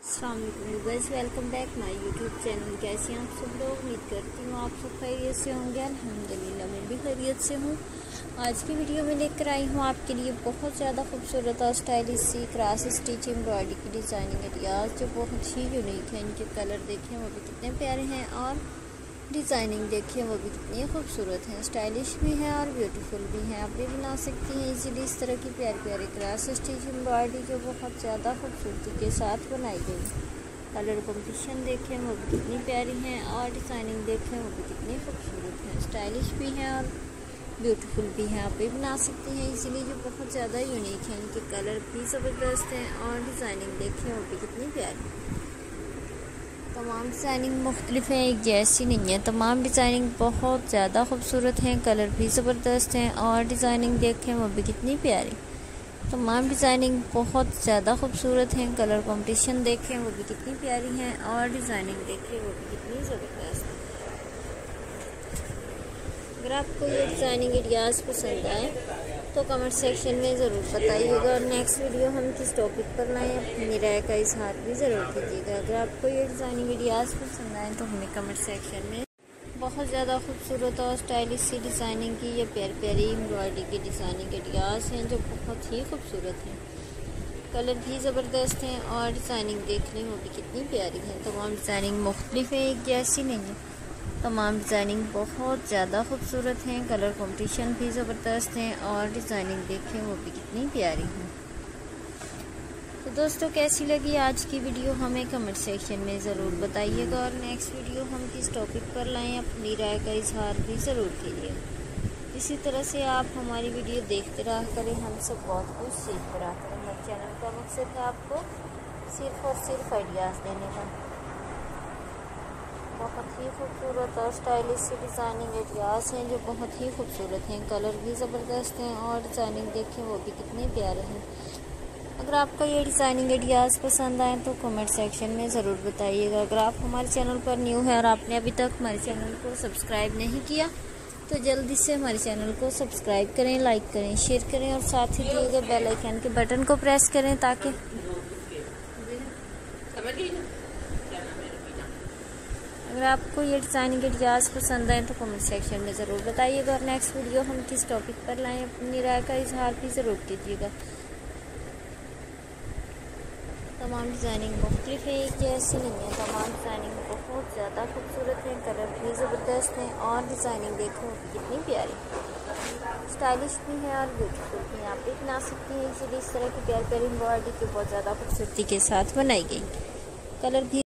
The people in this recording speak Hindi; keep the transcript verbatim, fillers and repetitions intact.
अस्सलाम वालेकुम guys, welcome back my YouTube channel. कैसे हैं आप सब लोग? उम्मीद करती हूँ आप सब खैरियत से होंगे। अल्हम्दुलिल्लाह मैं भी खैरियत से हूँ। आज की वीडियो में लेकर आई हूँ आपके लिए बहुत ज़्यादा खूबसूरत और स्टाइलिश सी क्रॉस स्टिच एम्ब्रॉयडरी की डिज़ाइनिंग आइडियाज़ जो बहुत ही यूनिक है। इनके कलर देखें वो भी कितने प्यारे हैं और डिज़ाइनिंग देखिए वो भी कितनी खूबसूरत है, स्टाइलिश भी है और ब्यूटीफुल भी है। आप भी बना सकती हैं इजीली इस तरह की प्यारी प्यारी क्रॉस स्टिच एम्ब्रॉयडरी जो बहुत ज़्यादा खूबसूरती के साथ बनाई गई। कलर कॉम्बिनेशन देखें वो भी कितनी प्यारी है और डिज़ाइनिंग देखें वो भी कितनी खूबसूरत है, स्टाइलिश भी है और ब्यूटीफुल भी है। आप भी बना सकती हैं इजीली जो बहुत ज़्यादा यूनिक है। इनके कलर भी ज़बरदस्त हैं और डिज़ाइनिंग देखें वो भी कितनी प्यारी। तमाम डिज़ाइनिंग मुख्तलिफ हैं, एक जैसी नहीं है। तमाम डिज़ाइनिंग बहुत ज़्यादा खूबसूरत हैं, कलर भी ज़बरदस्त हैं और डिज़ाइनिंग देखें वो भी कितनी प्यारी। तमाम डिज़ाइनिंग बहुत ज़्यादा खूबसूरत हैं, कलर कॉम्बिनेशन देखें वो भी कितनी प्यारी हैं और डिज़ाइनिंग देखें वो भी कितनी ज़बरदस्त है। अगर आपको ये डिज़ाइनिंग आइडियाज़ पसंद आए तो कमेंट सेक्शन में ज़रूर बताइएगा और नेक्स्ट वीडियो हम किस टॉपिक पर लाएँ अपनी राय का इजहार भी ज़रूर कीजिएगा। अगर आपको ये डिज़ाइनिंग आइडियाज़ पसंद आए तो हमें कमेंट सेक्शन में बहुत ज़्यादा खूबसूरत और स्टाइलिश सी डिज़ाइनिंग की ये प्यारी प्यारी एम्ब्रॉयडरी की डिज़ाइनिंग आइडियाज़ हैं जो बहुत ही खूबसूरत हैं, कलर भी ज़बरदस्त हैं और डिज़ाइनिंग देखने में भी कितनी प्यारी है। तमाम डिज़ाइनिंग मुख्तलिफ है, एक जैसी नहीं है। तमाम डिज़ाइनिंग बहुत ज़्यादा खूबसूरत हैं, कलर कॉम्बिनेशन भी ज़बरदस्त हैं और डिज़ाइनिंग देखें वो भी कितनी प्यारी है। तो दोस्तों कैसी लगी आज की वीडियो हमें कमेंट सेक्शन में ज़रूर बताइएगा और नेक्स्ट वीडियो हम किस टॉपिक पर लाएं अपनी राय का इजहार भी ज़रूर कीजिएगा। इसी तरह से आप हमारी वीडियो देखते रहा करें, हम सब बहुत कुछ सीखते रहा करें। हमारे चैनल का मकसद है आपको सिर्फ और सिर्फ आइडियाज़ देने का। बहुत ही खूबसूरत और स्टाइलिश सी डिज़ाइनिंग आइडियाज़ हैं जो बहुत ही खूबसूरत हैं, कलर भी ज़बरदस्त हैं और डिज़ाइनिंग देखें वो भी कितने प्यारे हैं। अगर आपको ये डिज़ाइनिंग आइडियाज़ पसंद आए तो कमेंट सेक्शन में ज़रूर बताइएगा। अगर आप हमारे चैनल पर न्यू है और आपने अभी तक हमारे चैनल को सब्सक्राइब नहीं किया तो जल्दी से हमारे चैनल को सब्सक्राइब करें, लाइक करें, शेयर करें और साथ ही दिए गए बेल आइकन के बटन को प्रेस करें ताकि अगर आपको ये डिज़ाइनिंग आइडियाज़ पसंद आए तो कमेंट सेक्शन में ज़रूर बताइएगा और नेक्स्ट वीडियो हम किस टॉपिक पर लाएं अपनी राय का इजहार भी ज़रूर कीजिएगा। तमाम डिज़ाइनिंग मुख्तलिफ है, एक जैसी नहीं है। तमाम डिज़ाइनिंग बहुत ज़्यादा खूबसूरत हैं, कलर भी ज़बरदस्त हैं और डिज़ाइनिंग देखो कितनी प्यारी, स्टाइलिश भी है और ब्यूटीफुल भी है। आप भी बना सकती हैं इसीलिए इस तरह की प्यारी प्यारी एम्ब्रॉयडरी की बहुत ज़्यादा खूबसूरती के साथ बनाई गई। कलर भी